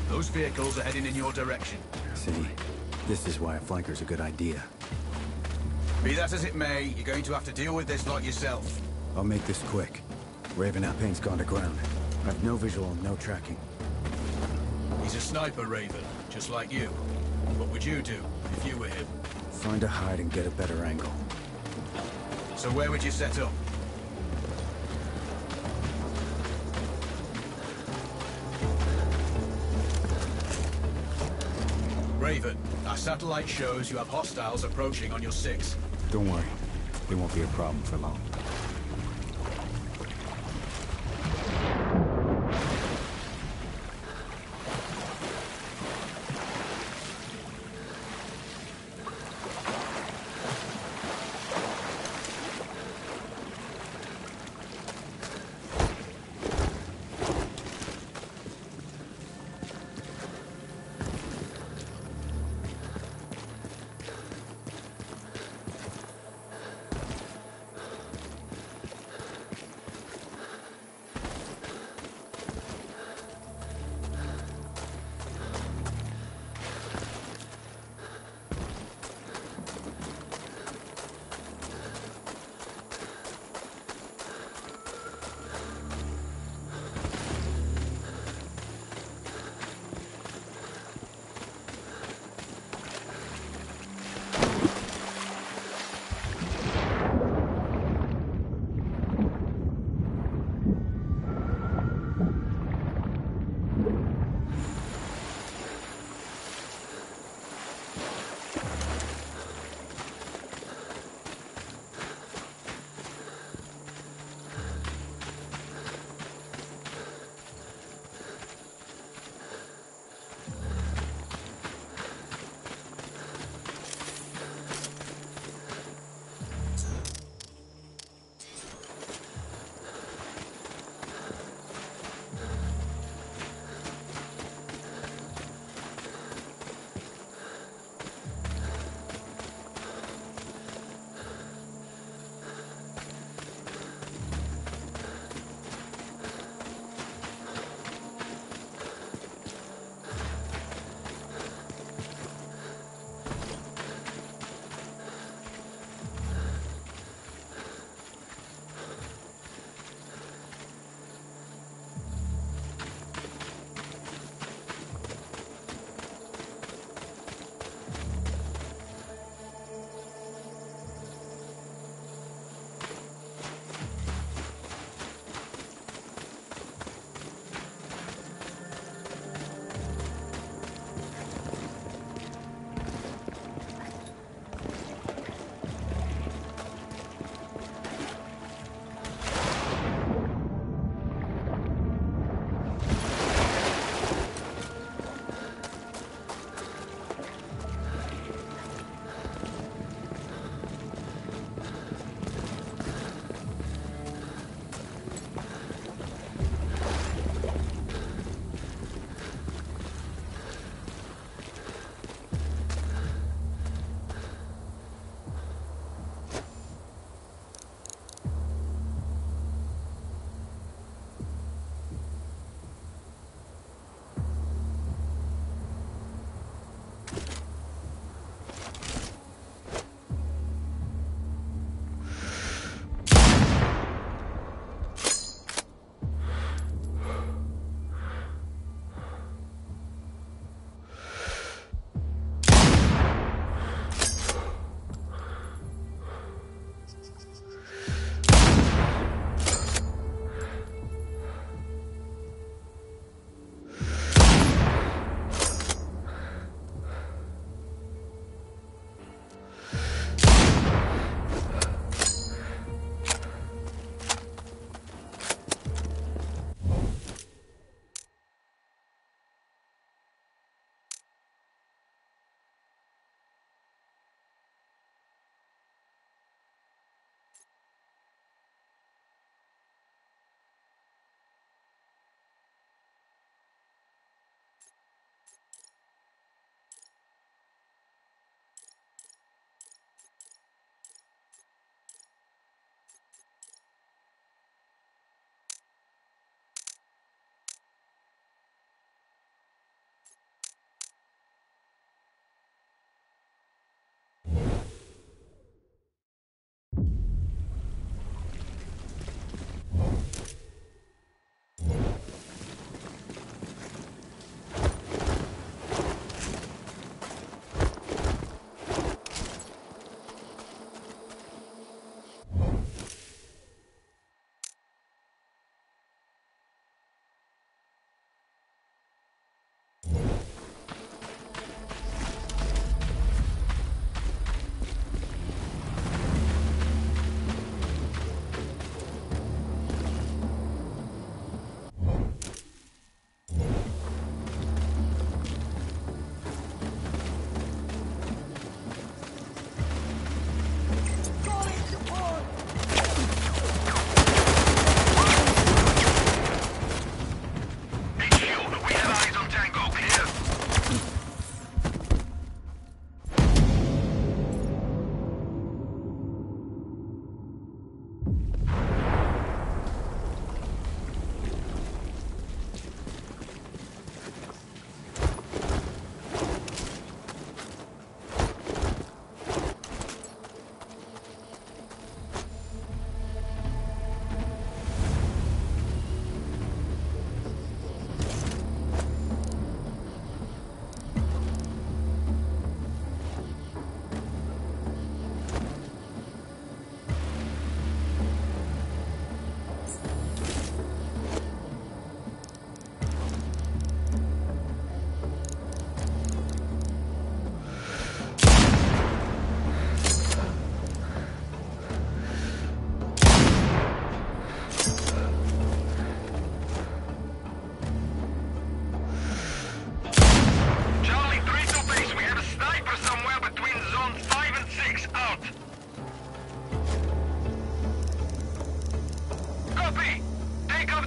Those vehicles are heading in your direction. See, this is why a flanker's a good idea. Be that as it may, you're going to have to deal with this lot yourself. I'll make this quick. Raven Alpine's gone to ground. I've no visual, no tracking. He's a sniper, Raven, just like you. What would you do if you were him? Find a hide and get a better angle. So where would you set up? Raven, our satellite shows you have hostiles approaching on your six. Don't worry. It won't be a problem for long.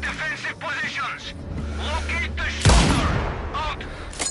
defensive positions. Locate the shooter. Out.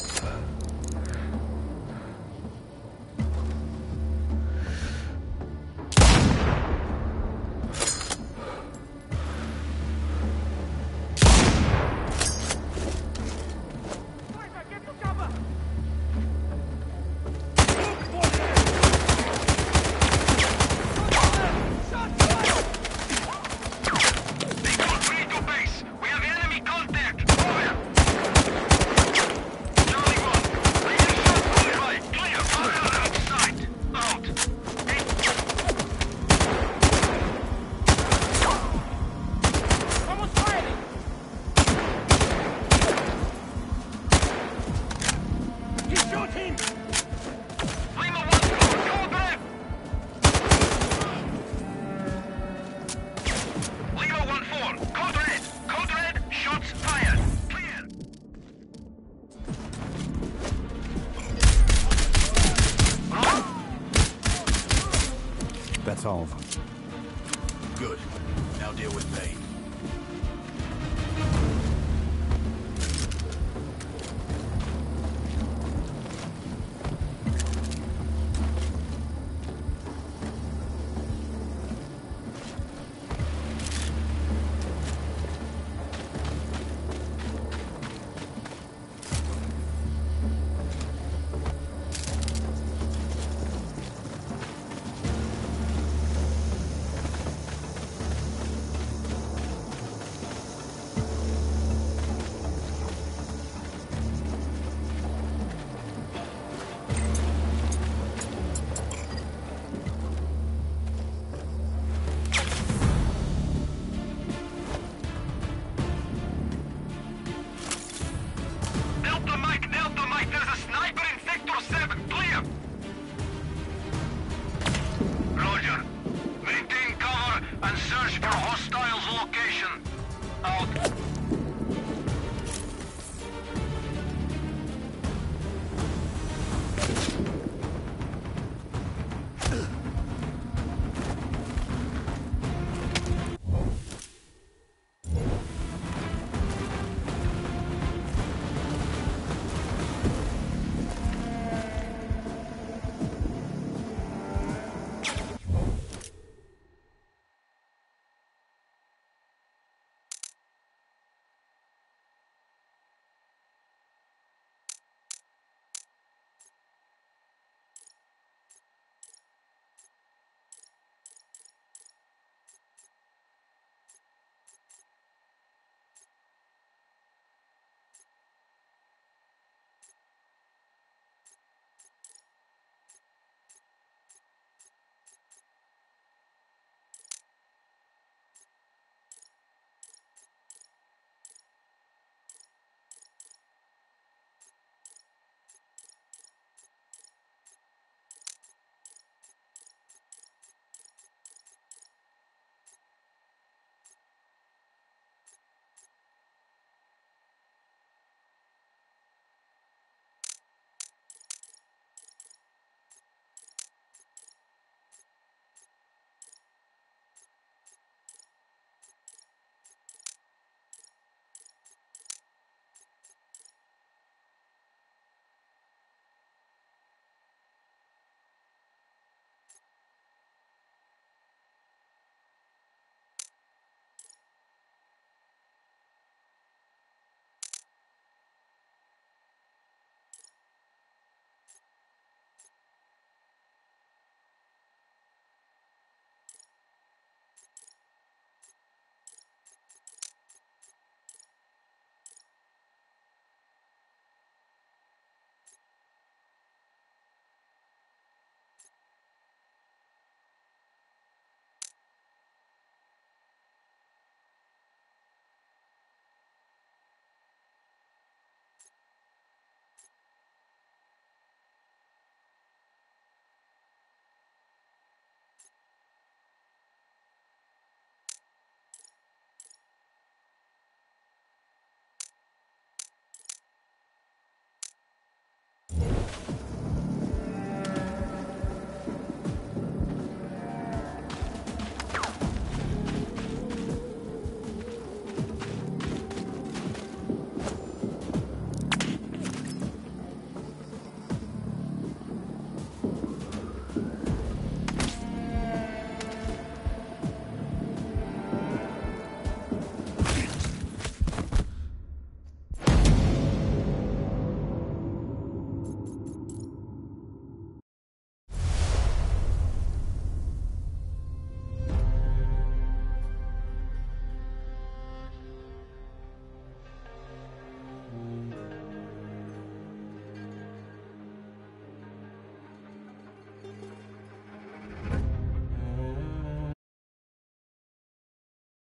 That's all of them. Good. Now deal with Payne.